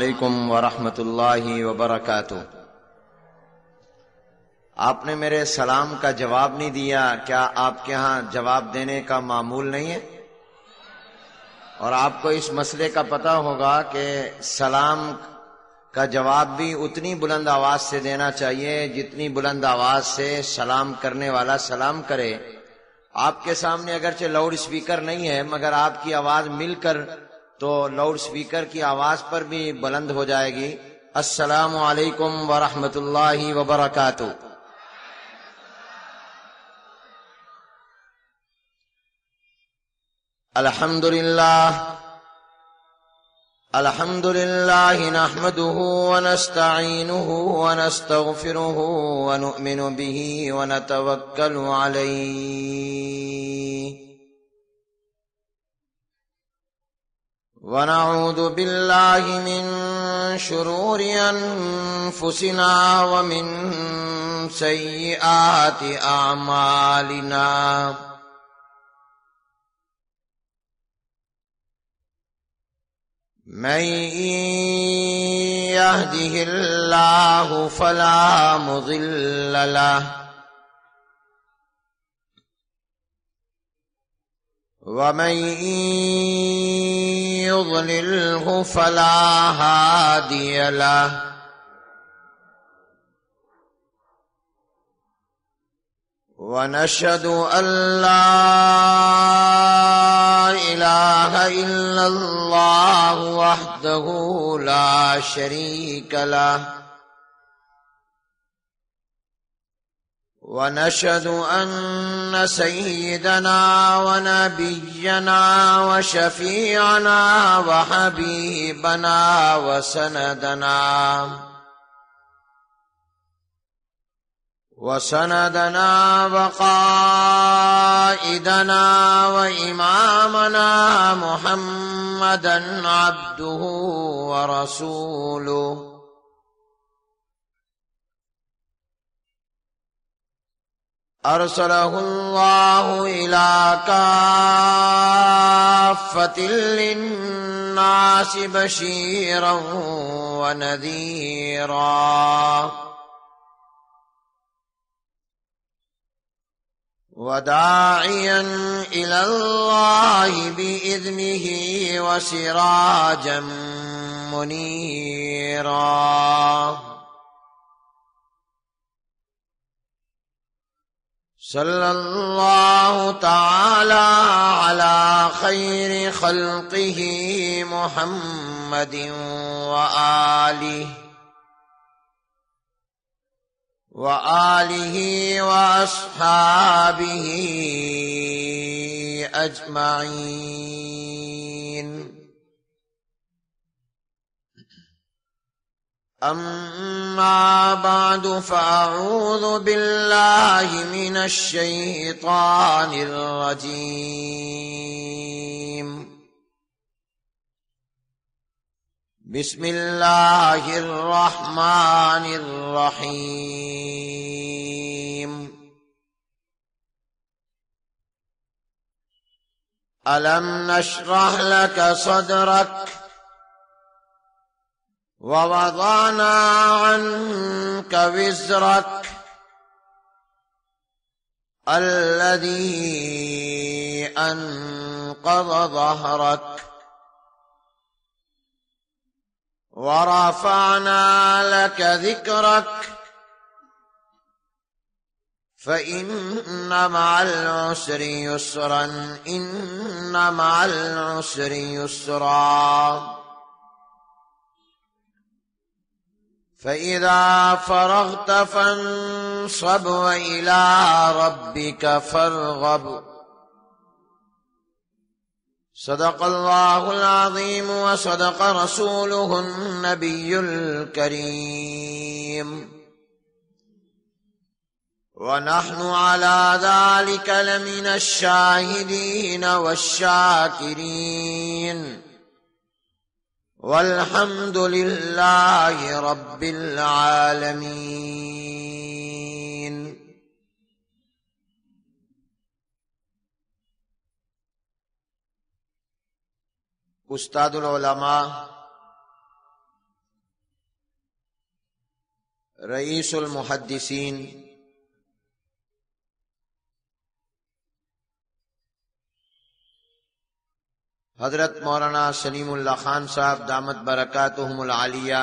علیکم ورحمۃ اللہ وبرکاتہ۔ آپ نے میرے سلام کا جواب نہیں دیا، کیا آپ کے ہاں جواب دینے کا معمول نہیں ہے؟ اور آپ کو اس مسئلے کا پتہ ہوگا کہ سلام کا جواب بھی اتنی بلند آواز سے دینا چاہیے جتنی بلند آواز سے سلام کرنے والا سلام کرے۔ آپ کے سامنے اگرچہ لاؤڈ سپیکر نہیں ہے مگر آپ کی آواز مل کر تو لاؤڈ سپیکر کی آواز پر بھی بلند ہو جائے گی۔ السلام علیکم ورحمۃ اللہ وبرکاتہ۔ الحمد للہ نحمده ونستعینه ونستغفره ونؤمن به ونتوکل علیہ ونعوذ باللہ من شرور انفسنا ومن سیئات اعمالنا، من يهده الله فلا مضل له ومن يضلله فلا هادي له، ونشهد أن لا إله إلا الله وحده لا شريك له، ونشهد أن سيدنا ونبينا وشفيعنا وحبيبنا وسندنا وقائدنا وإمامنا محمدا عبده ورسوله، أرسله الله إلى كافة للناس بشيرا ونذيرا وداعيا إلى الله بإذنه وسراجا منيرا، صلى الله تعالى على خير خلقه محمد وآله وأصحابه أجمعين، أما بعد فأعوذ بالله من الشيطان الرجيم، بسم الله الرحمن الرحيم، ألم نشرح لك صدرك ووضعنا عنك وزرك الذي أنقض ظهرك ورفعنا لك ذكرك فإن مع العسر يسرا إن مع العسر يسرا، فإذا فرغت فانصب وإلى ربك فارغب، صدق الله العظيم وصدق رسوله النبي الكريم، ونحن على ذلك لمن الشاهدين والشاكرين، والحمد لله رب العالمين۔ استاد العلماء رئیس المحدثین حضرت مولانا سلیم اللہ خان صاحب دامت برکاتہم العالیہ،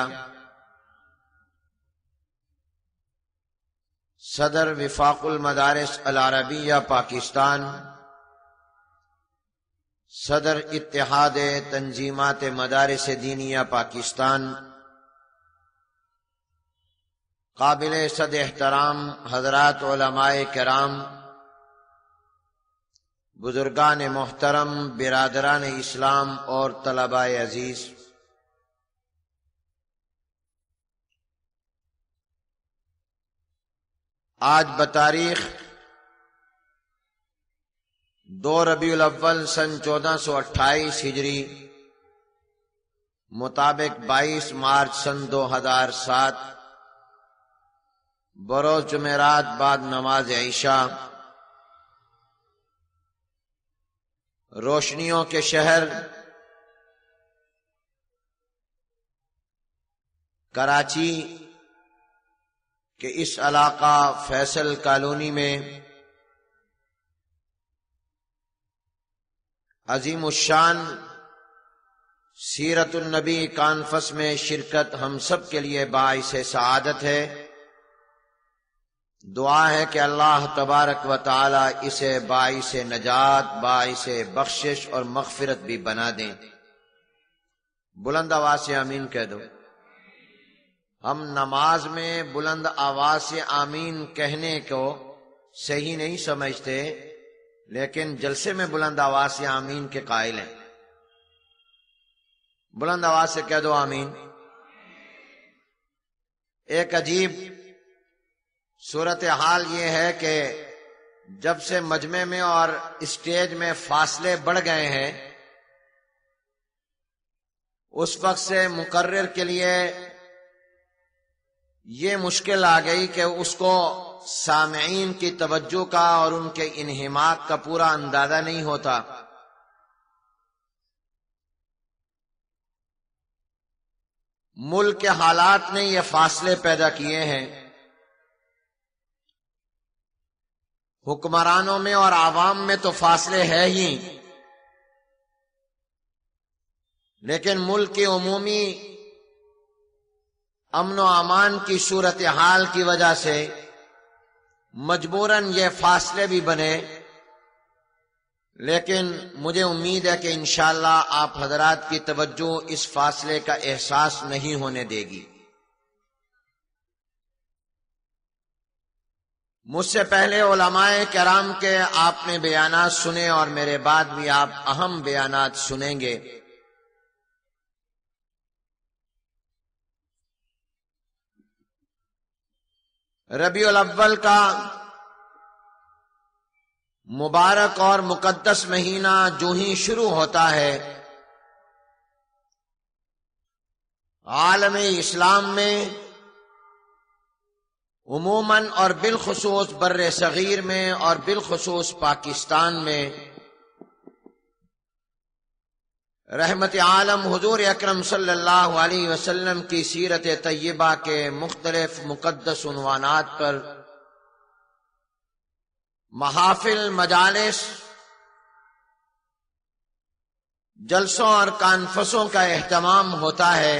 صدر وفاق المدارس العربیہ پاکستان، صدر اتحاد تنظیمات مدارس دینیہ پاکستان، قابل صد احترام حضرات علماء کرام، بزرگان محترم، برادران اسلام اور طلباء عزیز، آج بتاریخ 2 ربیع الاول سن 1428 ہجری مطابق 22 مارچ سن 2007 بروز جمعرات بعد نماز عشاء، روشنیوں کے شہر کراچی کے اس علاقہ فیصل کالونی میں عظیم الشان سیرت النبی کانفرنس میں شرکت ہم سب کے لیے باعث سعادت ہے۔ دعا ہے کہ اللہ تبارک و تعالی اسے باعث نجات، باعث بخشش اور مغفرت بھی بنا دیں۔ بلند آواز سے آمین کہہ دو۔ ہم نماز میں بلند آواز سے آمین کہنے کو صحیح نہیں سمجھتے، لیکن جلسے میں بلند آواز سے آمین کے قائل ہیں۔ بلند آواز سے کہہ دو آمین۔ ایک عجیب صورتحال یہ ہے کہ جب سے مجمع میں اور اسٹیج میں فاصلے بڑھ گئے ہیں، اس وقت سے مقرر کے لیے یہ مشکل آ گئی کہ اس کو سامعین کی توجہ کا اور ان کے انہماک کا پورا اندازہ نہیں ہوتا۔ ملک کے حالات نے یہ فاصلے پیدا کیے ہیں۔ حکمرانوں میں اور عوام میں تو فاصلے ہے ہی، لیکن ملک کی عمومی امن و امان کی صورتحال کی وجہ سے مجبوراً یہ فاصلے بھی بنے، لیکن مجھے امید ہے کہ انشاءاللہ آپ حضرات کی توجہ اس فاصلے کا احساس نہیں ہونے دے گی۔ مجھ سے پہلے علماء کرام کے آپ نے بیانات سنے اور میرے بعد بھی آپ اہم بیانات سنیں گے۔ ربیع الاول کا مبارک اور مقدس مہینہ جو ہی شروع ہوتا ہے، عالم اسلام میں عموماً اور بالخصوص بر صغیر میں اور بالخصوص پاکستان میں رحمت عالم حضور اکرم صلی اللہ علیہ وسلم کی سیرت طیبہ کے مختلف مقدس عنوانات پر محافل، مجالس، جلسوں اور کانفرنسوں کا اہتمام ہوتا ہے،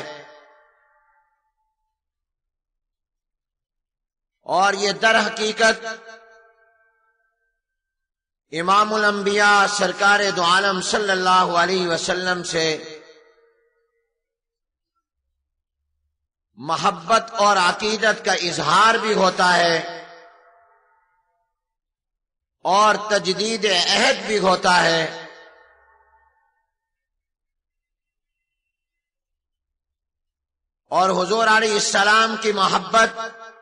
اور یہ در حقیقت امام الانبیاء سرکار دو عالم صلی اللہ علیہ وسلم سے محبت اور عقیدت کا اظہار بھی ہوتا ہے اور تجدید عہد بھی ہوتا ہے۔ اور حضور علیہ السلام کی محبت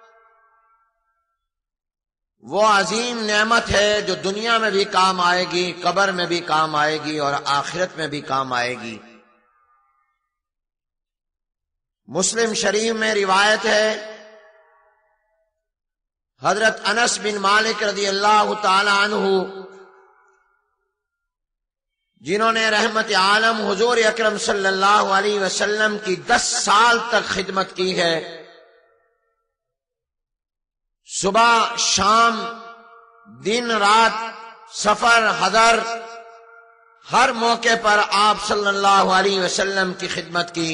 وہ عظیم نعمت ہے جو دنیا میں بھی کام آئے گی، قبر میں بھی کام آئے گی اور آخرت میں بھی کام آئے گی۔ مسلم شریف میں روایت ہے، حضرت انس بن مالک رضی اللہ تعالی عنہ، جنہوں نے رحمت عالم حضور اکرم صلی اللہ علیہ وسلم کی 10 سال تک خدمت کی ہے، صبح شام دن رات سفر حضر ہر موقع پر آپ صلی اللہ علیہ وسلم کی خدمت کی.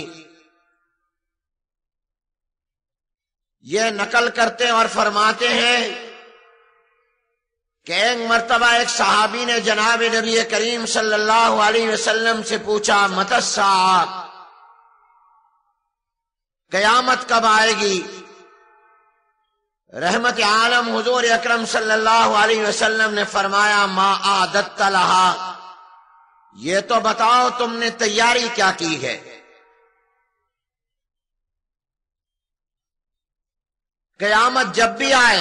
یہ نقل کرتے اور فرماتے ہیں کہ ایک مرتبہ ایک صحابی نے جناب نبی کریم صلی اللہ علیہ وسلم سے پوچھا متی الساعہ، قیامت کب آئے گی؟ رحمت عالم حضور اکرم صلی اللہ علیہ وسلم نے فرمایا ما اعددت لہا، یہ تو بتاؤ تم نے تیاری کیا کی ہے. قیامت جب بھی آئے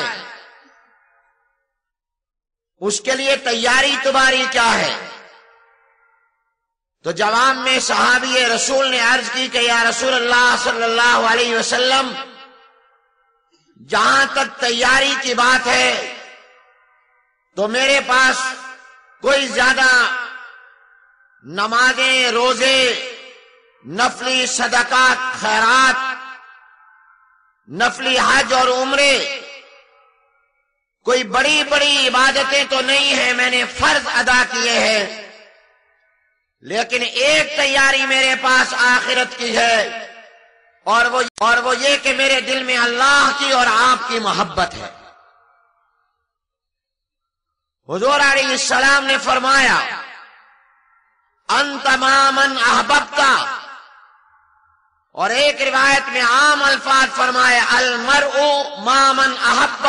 اس کے لیے تیاری تمہاری کیا ہے؟ تو جواب میں صحابی رسول نے عرض کی کہ یا رسول اللہ صلی اللہ علیہ وسلم، جہاں تک تیاری کی بات ہے تو میرے پاس کوئی زیادہ نمازیں، روزے، نفلی صدقات، خیرات، نفلی حج اور عمرے، کوئی بڑی بڑی عبادتیں تو نہیں ہیں، میں نے فرض ادا کیے ہیں، لیکن ایک تیاری میرے پاس آخرت کی ہے، اور وہ یہ کہ میرے دل میں اللہ کی اور آپ کی محبت ہے. حضور علیہ السلام نے فرمایا انت ما من احببت، اور ایک روایت میں عام الفاظ فرمائے المرء ما من احب.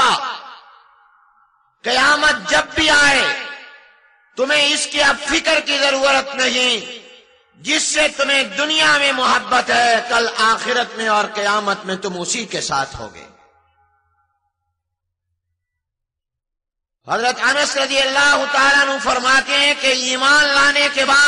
قیامت جب بھی آئے تمہیں اس کی اب فکر کی ضرورت نہیں، جس سے تمہیں دنیا میں محبت ہے کل آخرت میں اور قیامت میں تم اسی کے ساتھ ہوگے. حضرت انس رضی اللہ تعالیٰ عنہ فرماتے ہیں کہ ایمان لانے کے بعد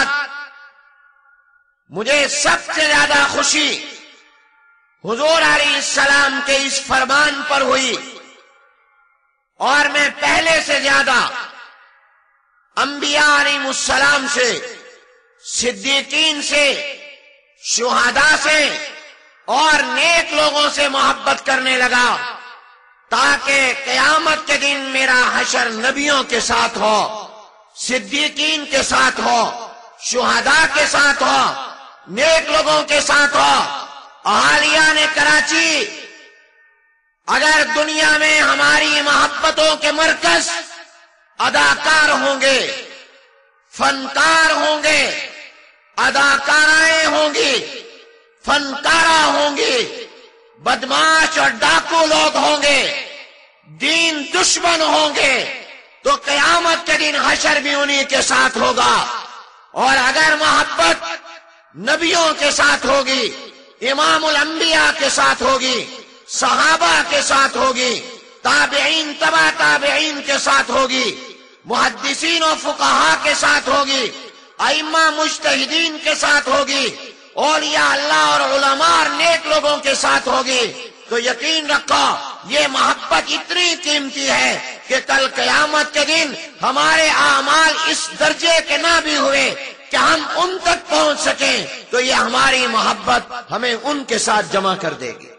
مجھے سب سے زیادہ خوشی حضور علیہ السلام کے اس فرمان پر ہوئی، اور میں پہلے سے زیادہ انبیاء علیہ السلام سے، صدیقین سے، شہداء سے اور نیک لوگوں سے محبت کرنے لگا، تاکہ قیامت کے دن میرا حشر نبیوں کے ساتھ ہو، صدیقین کے ساتھ ہو، شہداء کے ساتھ ہو، نیک لوگوں کے ساتھ ہو. اہالیان کراچی، اگر دنیا میں ہماری محبتوں کے مرکز اداکار ہوں گے، فنکار ہوں گے، اداکارائیں ہوں گی، فنکارہ ہوں گی، بدماش اور ڈاکو لوگ ہوں گے، دین دشمن ہوں گے، تو قیامت کے دن حشر بھی انہی کے ساتھ ہوگا. اور اگر محبت نبیوں کے ساتھ ہوگی، امام الانبیاء کے ساتھ ہوگی، صحابہ کے ساتھ ہوگی، تابعین تبع تابعین کے ساتھ ہوگی، محدثین و فقہاء کے ساتھ ہوگی، ائمہ مجتہدین کے ساتھ ہوگی، اولیاء اللہ اور علماء اور نیک لوگوں کے ساتھ ہوگی، تو یقین رکھو یہ محبت اتنی قیمتی ہے کہ کل قیامت کے دن ہمارے اعمال اس درجے کے نہ بھی ہوئے کہ ہم ان تک پہنچ سکیں تو یہ ہماری محبت ہمیں ان کے ساتھ جمع کر دے گی.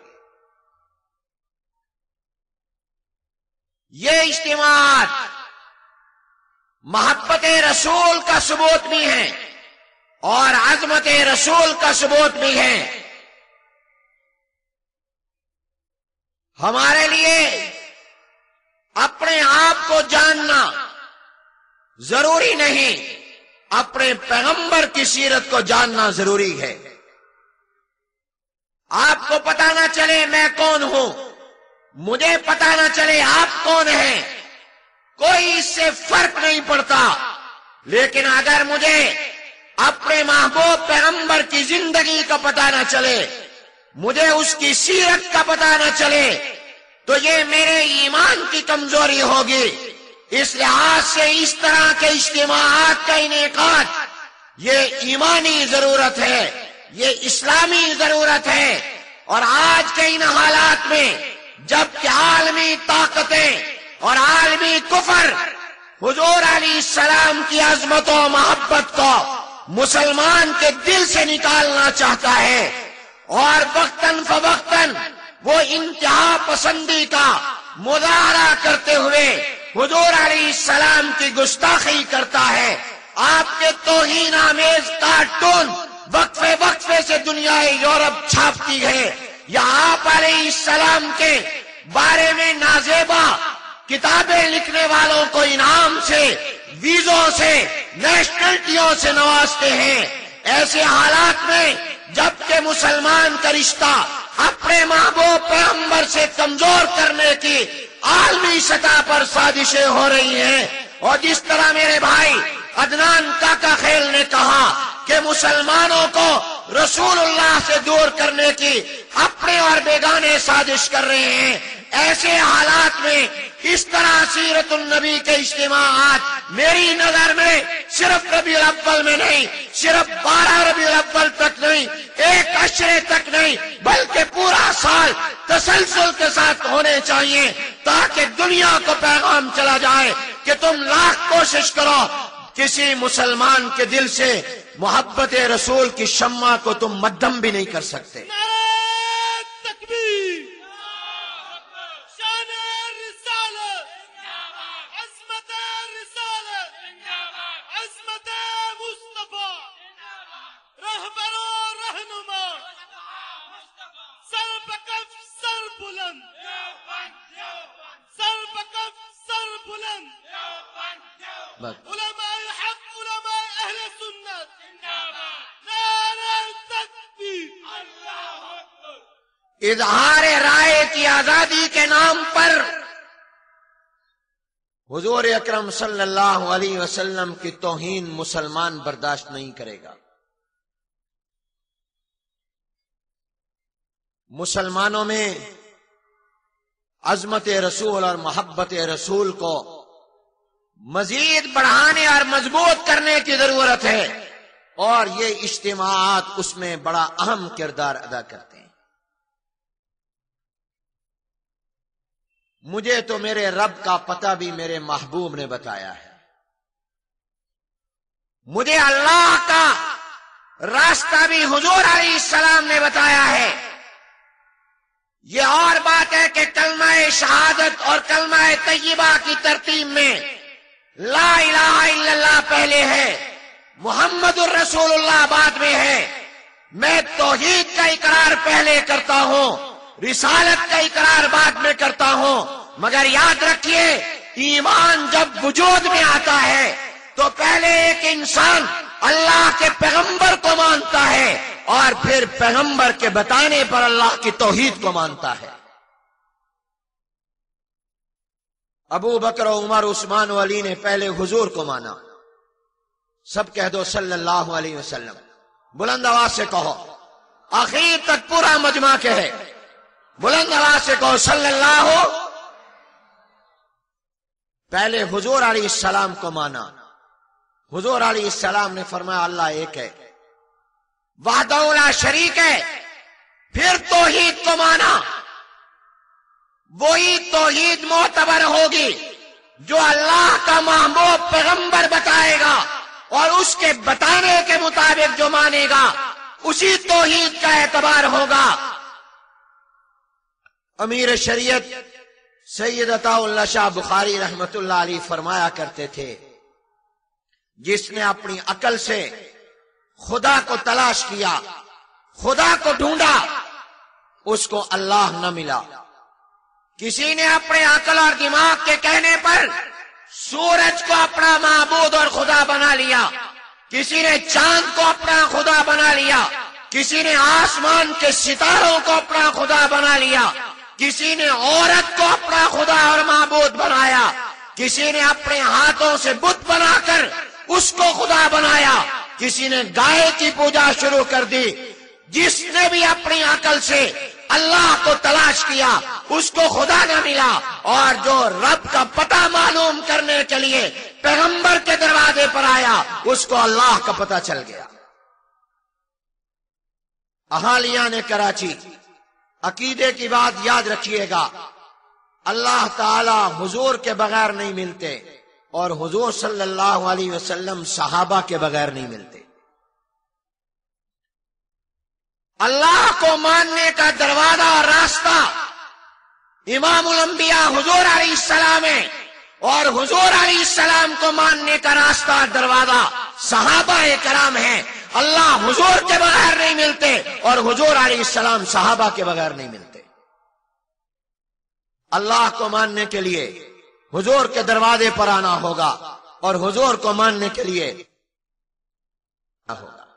یہ اجتماعات محبت رسول کا ثبوت بھی ہیں اور عظمت رسول کا ثبوت بھی ہے. ہمارے لیے اپنے آپ کو جاننا ضروری نہیں، اپنے پیغمبر کی سیرت کو جاننا ضروری ہے. آپ کو پتہ نہ چلے میں کون ہوں، مجھے پتہ نہ چلے آپ کون ہیں، کوئی اس سے فرق نہیں پڑتا، لیکن اگر مجھے اپنے محبوب پیغمبر کی زندگی کا پتہ نہ چلے، مجھے اس کی سیرت کا پتہ نہ چلے، تو یہ میرے ایمان کی کمزوری ہوگی. اس لحاظ سے اس طرح کے اجتماعات کا انعقاد یہ ایمانی ضرورت ہے، یہ اسلامی ضرورت ہے. اور آج کے ان حالات میں جب کہ عالمی طاقتیں اور عالمی کفر حضور علیہ السلام کی عظمت و محبت کو مسلمان کے دل سے نکالنا چاہتا ہے، اور وقتاً فوقتاً وہ انتہا پسندی کا، مظاہرہ کرتے ہوئے حضور علیہ السلام کی گستاخی کرتا ہے. آپ کے توہین آمیز کارٹون وقفے وقفے سے دنیا یورپ چھاپتی ہے. یا آپ علیہ السلام کے بارے میں نازیبا کتابیں لکھنے والوں کو انعام سے، ویزوں سے، نیشنلٹیوں سے نوازتے ہیں. ایسے حالات میں جبکہ مسلمان کا رشتہ اپنے محبوب پیغمبر سے کمزور کرنے کی عالمی سطح پر سازشیں ہو رہی ہیں، اور جس طرح میرے بھائی عدنان کاکا خیل نے کہا کہ مسلمانوں کو رسول اللہ سے دور کرنے کی اپنے اور بیگانے سازش کر رہے ہیں، ایسے حالات میں اس طرح سیرت النبی کے اجتماعات میری نظر میں صرف ربیع الاول میں نہیں، صرف 12 ربیع الاول تک نہیں، ایک عشرے تک نہیں، بلکہ پورا سال تسلسل کے ساتھ ہونے چاہیے، تاکہ دنیا کو پیغام چلا جائے کہ تم لاکھ کوشش کرو، کسی مسلمان کے دل سے محبت رسول کی شمع کو تم مدھم بھی نہیں کر سکتے. اظہار رائے کی آزادی کے نام پر حضور اکرم صلی اللہ علیہ وسلم کی توہین مسلمان برداشت نہیں کرے گا. مسلمانوں میں عظمت رسول اور محبت رسول کو مزید بڑھانے اور مضبوط کرنے کی ضرورت ہے، اور یہ اجتماعات اس میں بڑا اہم کردار ادا کرتے ہیں. مجھے تو میرے رب کا پتہ بھی میرے محبوب نے بتایا ہے، مجھے اللہ کا راستہ بھی حضور علیہ السلام نے بتایا ہے. یہ اور بات ہے کہ کلمہ شہادت اور کلمہ طیبہ کی ترتیب میں لا الہ الا اللہ پہلے ہے، محمد الرسول اللہ بعد میں ہے. میں توحید کا اقرار پہلے کرتا ہوں، رسالت کا اقرار بعد میں کرتا ہوں، مگر یاد رکھیے ایمان جب وجود میں آتا ہے تو پہلے ایک انسان اللہ کے پیغمبر کو مانتا ہے اور پھر پیغمبر کے بتانے پر اللہ کی توحید کو مانتا ہے. ابو بکر و عمر عثمان و علی نے پہلے حضور کو مانا. سب کہہ دو صلی اللہ علیہ وسلم، بلند آواز سے کہو، آخر تک پورا مجمع کہے، بلند آواز سے کہو صلی اللہ. پہلے حضور علیہ السلام کو مانا. حضور علیہ السلام نے فرمایا اللہ ایک ہے، وحدہ لا شریک ہے. پھر توحید کو مانا. وہی توحید معتبر ہوگی جو اللہ کا محبوب پیغمبر بتائے گا، اور اس کے بتانے کے مطابق جو مانے گا اسی توحید کا اعتبار ہوگا. امیر شریعت سید عطا اللہ شاہ بخاری رحمت اللہ علیہ فرمایا کرتے تھے، جس نے اپنی عقل سے خدا کو تلاش کیا، خدا کو ڈھونڈا، اس کو اللہ نہ ملا. کسی نے اپنے عقل اور دماغ کے کہنے پر سورج کو اپنا معبود اور خدا بنا لیا، کسی نے چاند کو اپنا خدا بنا لیا، کسی نے آسمان کے ستاروں کو اپنا خدا بنا لیا، کسی نے عورت کو اپنا خدا اور معبود بنایا، کسی نے اپنے ہاتھوں سے بت بنا کر اس کو خدا بنایا، کسی نے گائے کی پوجا شروع کر دی. جس نے بھی اپنی عقل سے اللہ کو تلاش کیا اس کو خدا نہ ملا، اور جو رب کا پتہ معلوم کرنے کے لیے پیغمبر کے دروازے پر آیا اس کو اللہ کا پتہ چل گیا. اہالیہ نے کراچی، عقیدے کی بات یاد رکھیے گا، اللہ تعالی حضور کے بغیر نہیں ملتے، اور حضور صلی اللہ علیہ وسلم صحابہ کے بغیر نہیں ملتے. اللہ کو ماننے کا دروازہ اور راستہ امام الانبیاء حضور علیہ السلام ہے، اور حضور علیہ السلام کو ماننے کا راستہ دروازہ صحابہ کرام ہیں۔ اللہ حضور کے بغیر نہیں ملتے اور حضور علیہ السلام صحابہ کے بغیر نہیں ملتے۔ اللہ کو ماننے کے لیے حضور کے دروازے پر آنا ہوگا اور حضور کو ماننے کے لیے ہوگا۔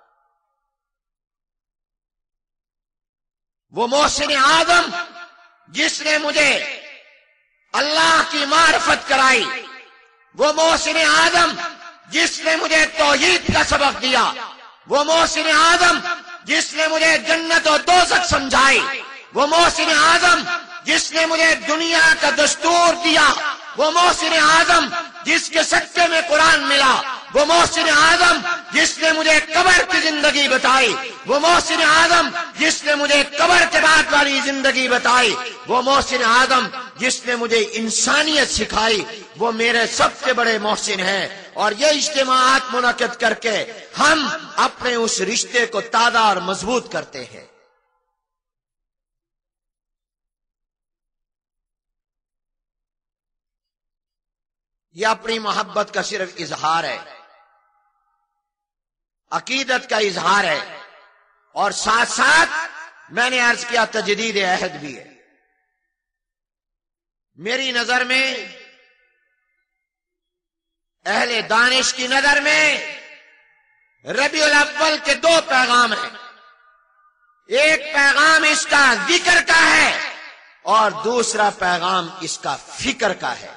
وہ محسن اعظم جس نے مجھے اللہ کی معرفت کرائی، وہ محسن اعظم جس نے مجھے توحید کا سبق دیا، وہ محسن اعظم جس نے مجھے جنت و دوزخ سمجھائی، وہ محسن اعظم جس نے مجھے دنیا کا دستور دیا، وہ محسن اعظم جس کے صدقے میں قرآن ملا، وہ محسن اعظم جس نے مجھے قبر کی زندگی بتائی، وہ محسن اعظم جس نے مجھے قبر کے بعد والی زندگی بتائی، وہ محسن اعظم جس نے مجھے انسانیت سکھائی، وہ میرے سب سے بڑے محسن ہیں۔ اور یہ اجتماعات منعقد کر کے ہم اپنے اس رشتے کو تازہ اور مضبوط کرتے ہیں۔ یہ اپنی محبت کا صرف اظہار ہے، عقیدت کا اظہار ہے، اور ساتھ ساتھ میں نے عرض کیا تجدید عہد بھی ہے۔ میری نظر میں، اہل دانش کی نظر میں، ربیع الاول کے دو پیغام ہیں۔ ایک پیغام اس کا ذکر کا ہے اور دوسرا پیغام اس کا فکر کا ہے۔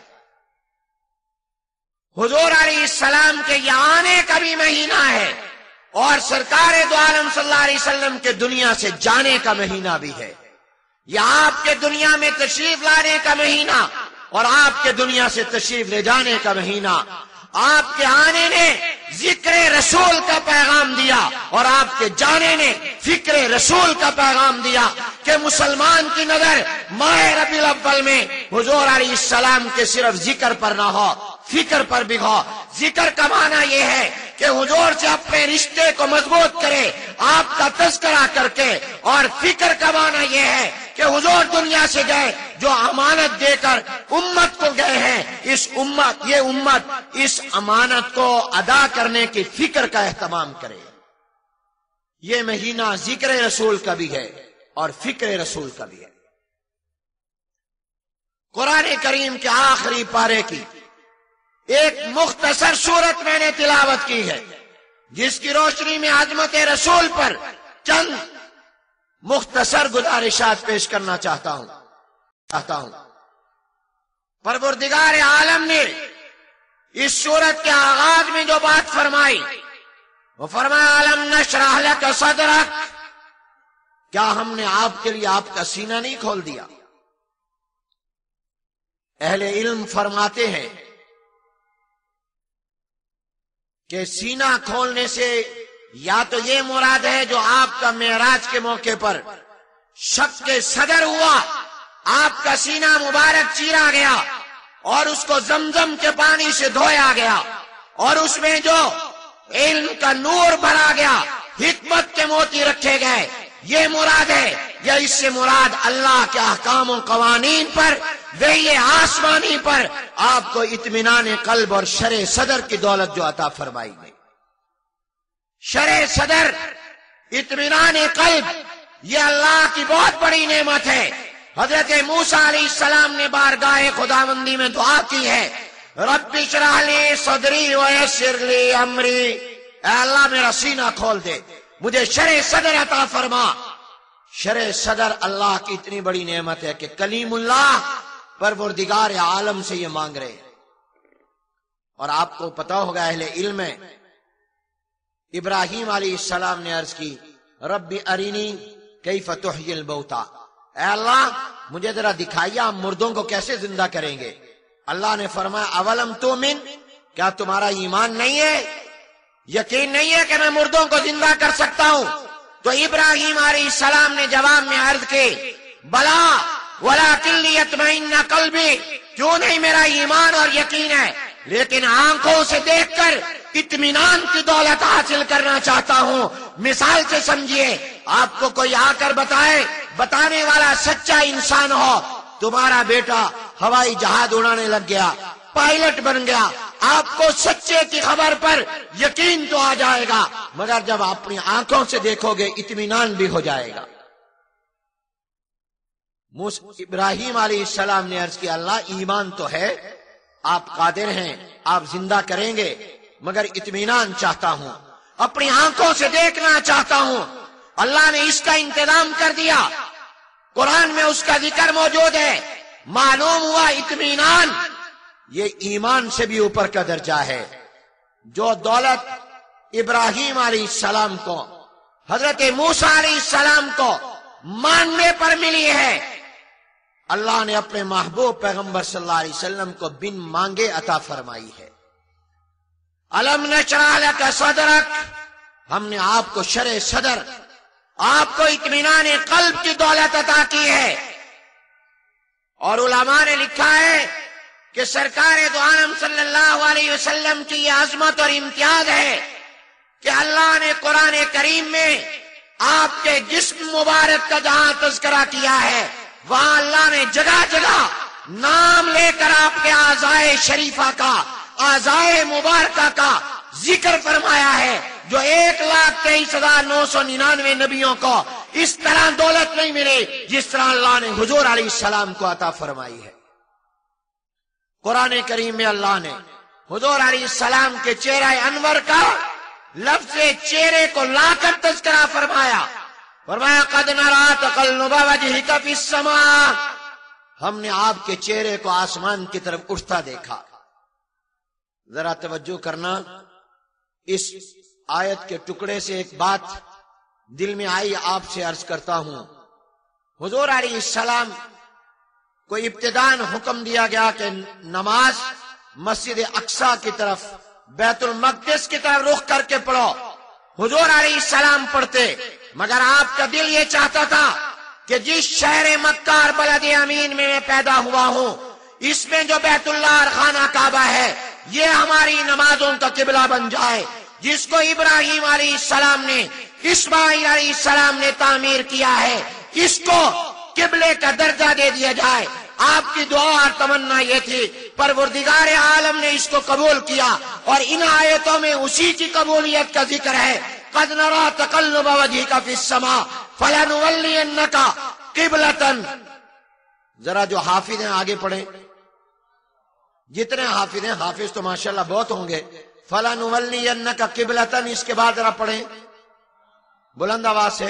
حضور علیہ السلام کے یہ آنے کا بھی مہینہ ہے اور سرکار دو عالم صلی اللہ علیہ وسلم کے دنیا سے جانے کا مہینہ بھی ہے۔ یہ آپ کے دنیا میں تشریف لانے کا مہینہ اور آپ کے دنیا سے تشریف لے جانے کا مہینہ۔ آپ کے آنے نے ذکر رسول کا پیغام دیا اور آپ کے جانے نے فکر رسول کا پیغام دیا کہ مسلمان کی نظر ماہ ربیع الاول میں حضور علیہ السلام کے صرف ذکر پر نہ ہو، فکر پر بھی ہو۔ ذکر کا معنی یہ ہے کہ حضور سے اپنے رشتے کو مضبوط کرے آپ کا تذکرہ کر کے، اور فکر کا معنی یہ ہے کہ حضور دنیا سے گئے جو امانت دے کر امت کو گئے ہیں، یہ امت اس امانت کو ادا کرنے کی فکر کا اہتمام کرے۔ یہ مہینہ ذکر رسول کا بھی ہے اور فکر رسول کا بھی ہے۔ قرآن کریم کے آخری پارے کی ایک مختصر صورت میں نے تلاوت کی ہے، جس کی روشنی میں عظمت رسول پر چند مختصر گزارشات پیش کرنا چاہتا ہوں۔ پروردگار عالم نے اس صورت کے آغاز میں جو بات فرمائی، وہ فرمایا الم نشرح لک صدرک، کیا ہم نے آپ کے لیے آپ کا سینہ نہیں کھول دیا؟ اہل علم فرماتے ہیں کہ سینہ کھولنے سے یا تو یہ مراد ہے جو آپ کا معراج کے موقع پر شق صدر ہوا، آپ کا سینہ مبارک چیرا گیا اور اس کو زمزم کے پانی سے دھویا گیا اور اس میں جو علم کا نور بھرا گیا، حکمت کے موتی رکھے گئے، یہ مراد ہے؟ یا اس سے مراد اللہ کے احکام و قوانین پر، وحی آسمانی پر آپ کو اطمینان قلب اور شرع صدر کی دولت جو عطا فرمائی گئی؟ شرع صدر، اطمینان قلب، یہ اللہ کی بہت بڑی نعمت ہے۔ حضرت موسیٰ علیہ السلام نے بارگاہ خداوندی میں دعا کی ہے، رب اشرح لی صدری ویسر لی امری، اے اللہ میرا سینہ کھول دے، مجھے شرع صدر عطا فرما۔ شرع صدر اللہ کی اتنی بڑی نعمت ہے کہ کلیم اللہ پروردگار عالم سے یہ مانگ رہے ہیں۔ اور آپ کو پتا ہوگا، اہل علم ہے، ابراہیم علیہ السلام نے عرض کی رب ارینی کیف تحیی الموتی، اے اللہ مجھے ذرا دکھائیے آپ مردوں کو کیسے زندہ کریں گے؟ اللہ نے فرمایا اولم تؤمن، کیا تمہارا ایمان نہیں ہے، یقین نہیں ہے کہ میں مردوں کو زندہ کر سکتا ہوں؟ تو ابراہیم علیہ السلام نے جواب میں عرض کی بلا ولکن لیطمئن قلبی، کیوں نہیں، میرا ایمان اور یقین ہے، لیکن آنکھوں سے دیکھ کر اطمینان کی دولت حاصل کرنا چاہتا ہوں۔ مثال سے سمجھیے، آپ کو کوئی آ کر بتائے، بتانے والا سچا انسان ہو تمہارا بیٹا ہوائی جہاز اڑانے لگ گیا، پائلٹ بن گیا، آپ کو سچے کی خبر پر یقین تو آ جائے گا، مگر جب اپنی آنکھوں سے دیکھو گے اطمینان بھی ہو جائے گا۔ ابراہیم علیہ السلام نے عرض کیا اللہ ایمان تو ہے، آپ قادر ہیں، آپ زندہ کریں گے، مگر اطمینان چاہتا ہوں، اپنی آنکھوں سے دیکھنا چاہتا ہوں۔ اللہ نے اس کا انتظام کر دیا، قرآن میں اس کا ذکر موجود ہے۔ معلوم ہوا اطمینان یہ ایمان سے بھی اوپر کا درجہ ہے۔ جو دولت ابراہیم علیہ السلام کو، حضرت موسیٰ علیہ السلام کو ماننے پر ملی ہے، اللہ نے اپنے محبوب پیغمبر صلی اللہ علیہ وسلم کو بن مانگے عطا فرمائی ہے۔ الم نشرح لک صدرک، ہم نے آپ کو شرح صدر، آپ کو اطمینان قلب کی دولت عطا کی ہے۔ اور علماء نے لکھا ہے کہ سرکار دو عالم صلی اللہ علیہ وسلم کی یہ عظمت اور امتیاز ہے کہ اللہ نے قرآن کریم میں آپ کے جسم مبارک کا جہاں تذکرہ کیا ہے، وہاں اللہ نے جگہ جگہ نام لے کر آپ کے اعضائے شریفہ کا، اعضائے مبارکہ کا ذکر فرمایا ہے، جو 1,23,999 نبیوں کو اس طرح دولت نہیں ملی جس طرح اللہ نے حضور علیہ السلام کو عطا فرمائی ہے۔ قرآن کریم میں اللہ نے حضور علیہ السلام کے چہرہ انور کا لفظ چہرے کو لا کر تذکرہ فرمایا، فرمایا قد نرى تقلب وجهك في السماء، ہم نے آپ کے چہرے کو آسمان کی طرف اٹھتا دیکھا۔ ذرا توجہ کرنا، اس آیت کے ٹکڑے سے ایک بات دل میں آئی، آپ سے عرض کرتا ہوں۔ حضور علیہ السلام کو ابتداً حکم دیا گیا کہ نماز مسجد اقصی کی طرف، بیت المقدس کی طرف رخ کر کے پڑھو۔ حضور علیہ السلام پڑھتے، مگر آپ کا دل یہ چاہتا تھا کہ جس شہر مکہ اور بلد امین میں پیدا ہوا ہوں، اس میں جو بیت اللہ اور خانہ کعبہ ہے، یہ ہماری نمازوں کا قبلہ بن جائے۔ جس کو ابراہیم علیہ السلام نے، اسماعیل علیہ السلام نے تعمیر کیا ہے، اس کو قبلے کا درجہ دے دیا جائے۔ آپ کی دعا اور تمنا یہ تھی، پروردگار عالم نے اس کو قبول کیا، اور ان آیتوں میں اسی کی قبولیت کا ذکر ہے۔ قد نرى تقلب وجهك في السماء فلنولينك قبلة۔ ذرا جو حافظ ہیں آگے پڑھیں، جتنے حافظ ہیں، حافظ تو ماشاءاللہ بہت ہوں گے۔ فلنولينك قبلة، اس کے بعد ذرا پڑھیں بلند آواز سے،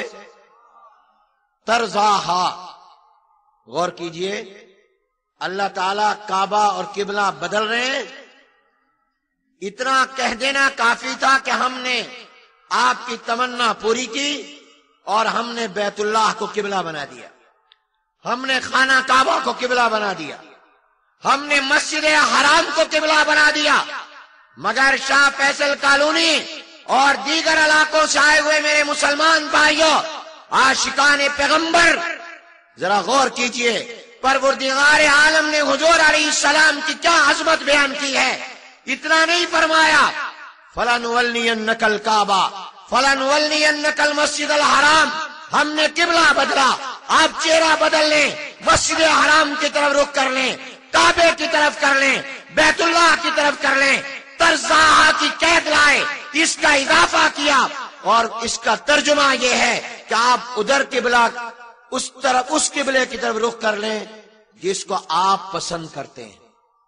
ترضاها۔ غور کیجئے، اللہ تعالیٰ کعبہ اور قبلہ بدل رہے ہیں۔ اتنا کہہ دینا کافی تھا کہ ہم نے آپ کی تمنا پوری کی اور ہم نے بیت اللہ کو قبلہ بنا دیا، ہم نے خانہ کعبہ کو قبلہ بنا دیا، ہم نے مسجد حرام کو قبلہ بنا دیا۔ مگر شاہ فیصل کالونی اور دیگر علاقوں سے آئے ہوئے میرے مسلمان بھائیوں، عاشقان پیغمبر، ذرا غور کیجئے، پروردگار عالم نے حضور علیہ السلام کی کیا عظمت بیان کی ہے۔ اتنا نہیں فرمایا فَلَنُوَلِّيَنَّكَ الْكَعْبَةَ فَلَنُوَلِّيَنَّكَ الْمَسْجِدَ الْحَرَامَ، ہم نے قبلہ بدلا، آپ چہرہ بدل لیں، مسجد حرام کی طرف رخ کر لیں، کعبے کی طرف کر لیں، بیت اللہ کی طرف کر لیں۔ ترضاها کی قید لائے، اس کا اضافہ کیا، اور اس کا ترجمہ یہ ہے کہ آپ ادھر قبلہ، اس طرف، اس قبلے کی طرف رخ کر لیں جس کو آپ پسند کرتے ہیں،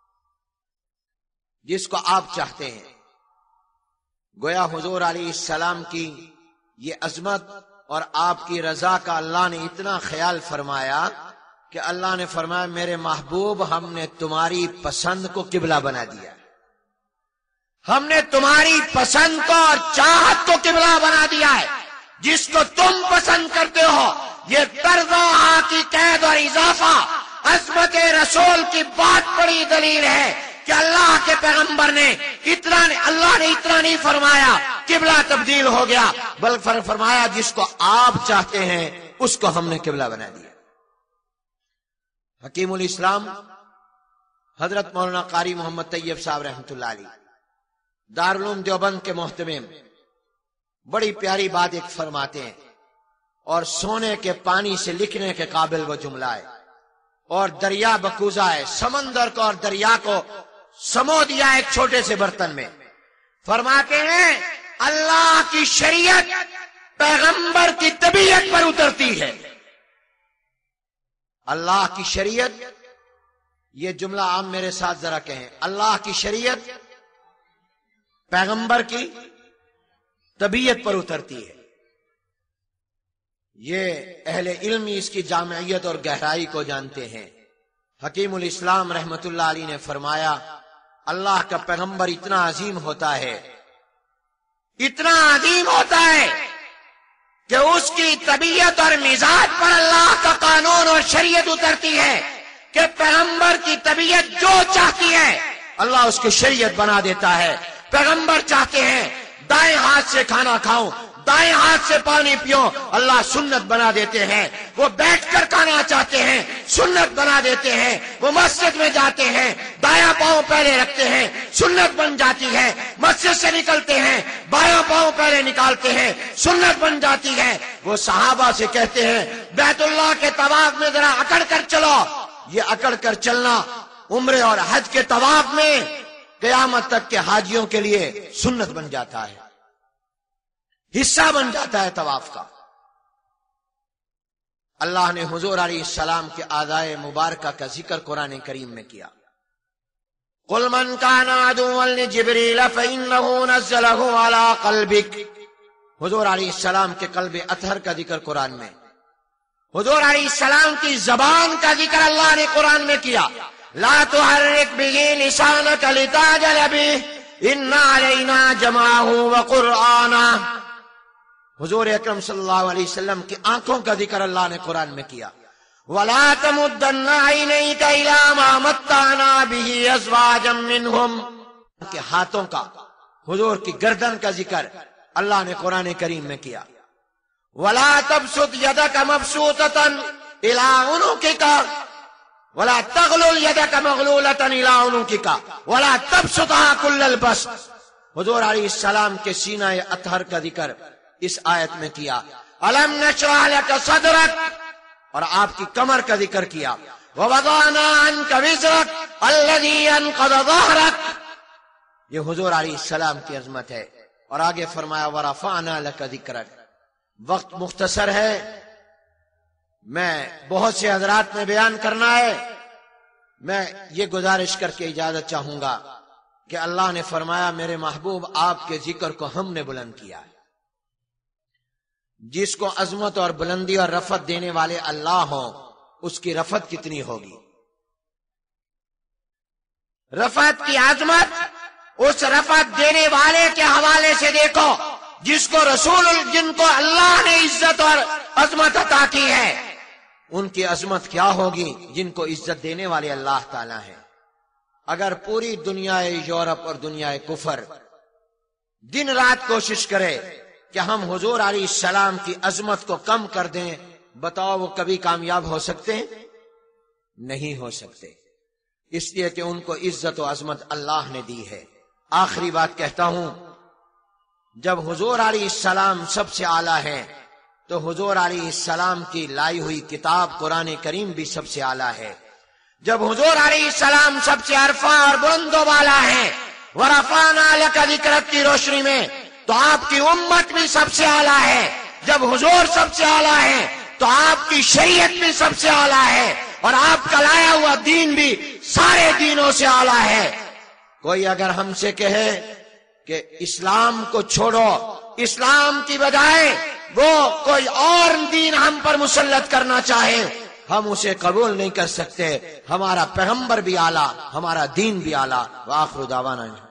جس کو آپ چاہتے ہیں۔ گویا حضور علیہ السلام کی یہ عظمت اور آپ کی رضا کا اللہ نے اتنا خیال فرمایا کہ اللہ نے فرمایا میرے محبوب، ہم نے تمہاری پسند کو قبلہ بنا دیا، ہم نے تمہاری پسند کو اور چاہت کو قبلہ بنا دیا ہے، جس کو تم پسند کرتے ہو۔ یہ ترضاها کی قید اور اضافہ عظمت رسول کی بات بڑی دلیل ہے کہ اللہ کے پیغمبر نے اللہ نے اتنا نہیں فرمایا قبلہ تبدیل ہو گیا، بلکہ فرمایا جس کو آپ چاہتے ہیں اس کو ہم نے قبلہ بنا دیا۔ حکیم الاسلام حضرت مولانا قاری محمد طیب صاحب رحمۃ اللہ علیہ دارالعلوم دیوبند کے محتمم بڑی پیاری بات ایک فرماتے ہیں، اور سونے کے پانی سے لکھنے کے قابل وہ جملہ ہے۔ اور دریا بکوزا ہے، سمندر کو اور دریا کو سمو دیا ایک چھوٹے سے برتن میں۔ فرماتے ہیں اللہ کی شریعت پیغمبر کی طبیعت پر اترتی ہے۔ اللہ کی شریعت، یہ جملہ آپ میرے ساتھ ذرا کہیں، اللہ کی شریعت پیغمبر کی طبیعت پر اترتی ہے۔ یہ اہل علم اس کی جامعیت اور گہرائی کو جانتے ہیں۔ حکیم الاسلام رحمت اللہ علیہ نے فرمایا اللہ کا پیغمبر اتنا عظیم ہوتا ہے، اتنا عظیم ہوتا ہے کہ اس کی طبیعت اور مزاج پر اللہ کا قانون اور شریعت اترتی ہے کہ پیغمبر کی طبیعت جو چاہتی ہے اللہ اس کی شریعت بنا دیتا ہے۔ پیغمبر چاہتے ہیں دائیں ہاتھ سے کھانا کھاؤں، دائیں ہاتھ سے پانی پیو، اللہ سنت بنا دیتے ہیں۔ وہ بیٹھ کر کھانا چاہتے ہیں، سنت بنا دیتے ہیں۔ وہ مسجد میں جاتے ہیں، دایاں پاؤں پہلے رکھتے ہیں، سنت بن جاتی ہے۔ مسجد سے نکلتے ہیں، بایاں پاؤں پہلے نکالتے ہیں، سنت بن جاتی ہے۔ وہ صحابہ سے کہتے ہیں بیت اللہ کے طواف میں ذرا اکڑ کر چلو۔ یہ اکڑ کر چلنا عمرے اور حج کے طواف میں قیامت تک کے حاجیوں کے لیے سنت بن جاتا ہے، حصہ بن جاتا ہے طواف کا۔ اللہ نے حضور علیہ السلام کے اعضائے مبارکہ کا ذکر قرآن کریم میں کیا۔ قل من كان عدوا لجبريل فإنه نزله على قلبك، حضور علیہ السلام کے قلب اطہر کا ذکر قرآن میں، حضور علیہ السلام کی زبان کا ذکر اللہ نے قرآن میں کیا۔ لا تحرك به لسانك لتعجل به إن علينا جمعه وقرآنه، حضور اکرم صلی اللہ علیہ وسلم کی آنکھوں کا ذکر اللہ نے قرآن میں کیا۔ وَلَا تَمُدَّنَّ عَيْنَيْكَ إِلَىٰ مَا مَتَّعْنَا بِهِ أَزْوَاجًا مِّنْهُمْ، کہ ہاتھوں کا، حضور کی گردن کا ذکر اللہ نے قرآن کریم میں کیا۔ وَلَا تَبْسُطْ يَدَكَ مَبْسُوطَةً إِلَىٰ عُنُقِكَ وَلَا تَغْلُلْ يَدَكَ مَغْلُولَةً إِلَىٰ عُنُقِكَ وَلَا تَبْسُطْهَا كُلَّ الْبَسْطِ، حضور علیہ السلام کے سینہ اطہر کا ذکر اس آیت میں کیا۔ أَلَمْ نَشْرَحْ لَكَ صَدْرَكَ، اور آپ کی کمر کا ذکر کیا۔ وَوَضَعْنَا عَنْكَ وِزْرَكَ الَّذِي أَنقَضَ ظَهْرَكَ، یہ حضور علیہ السلام کی عظمت ہے۔ اور آگے فرمایا وَرَفَعْنَا لَكَ ذِكْرَكَ۔ وقت مختصر ہے، میں بہت سے حضرات میں بیان کرنا ہے، میں یہ گزارش کر کے اجازت چاہوں گا کہ اللہ نے فرمایا میرے محبوب آپ کے ذکر کو ہم نے بلند کیا ہے۔ جس کو عظمت اور بلندی اور رفعت دینے والے اللہ ہوں، اس کی رفعت کتنی ہوگی؟ رفعت کی عظمت اس رفعت دینے والے کے حوالے سے دیکھو جس کو جن کو اللہ نے عزت اور عظمت عطا کی ہے، ان کی عظمت کیا ہوگی جن کو عزت دینے والے اللہ تعالیٰ ہیں۔ اگر پوری دنیا یورپ اور دنیا کفر دن رات کوشش کرے کہ ہم حضور علیہ السلام کی عظمت کو کم کر دیں، بتاؤ وہ کبھی کامیاب ہو سکتے ہیں؟ نہیں ہو سکتے، اس لیے کہ ان کو عزت و عظمت اللہ نے دی ہے۔ آخری بات کہتا ہوں، جب حضور علیہ السلام سب سے اعلیٰ ہے تو حضور علیہ السلام کی لائی ہوئی کتاب قرآن کریم بھی سب سے اعلیٰ ہے۔ جب حضور علیہ السلام سب سے عرفہ اور بلند و بالا ہے، وَرَفَعْنَا لَكَ ذِكْرَكَ کی روشنی میں، تو آپ کی امت بھی سب سے اعلیٰ ہے۔ جب حضور سب سے اعلیٰ ہے تو آپ کی شریعت بھی سب سے اعلیٰ ہے، اور آپ کا لایا ہوا دین بھی سارے دینوں سے اعلیٰ ہے۔ کوئی اگر ہم سے کہے کہ اسلام کو چھوڑو، اسلام کی بجائے وہ کوئی اور دین ہم پر مسلط کرنا چاہے، ہم اسے قبول نہیں کر سکتے۔ ہمارا پیغمبر بھی اعلیٰ، ہمارا دین بھی اعلیٰ۔ وآخر دعوانا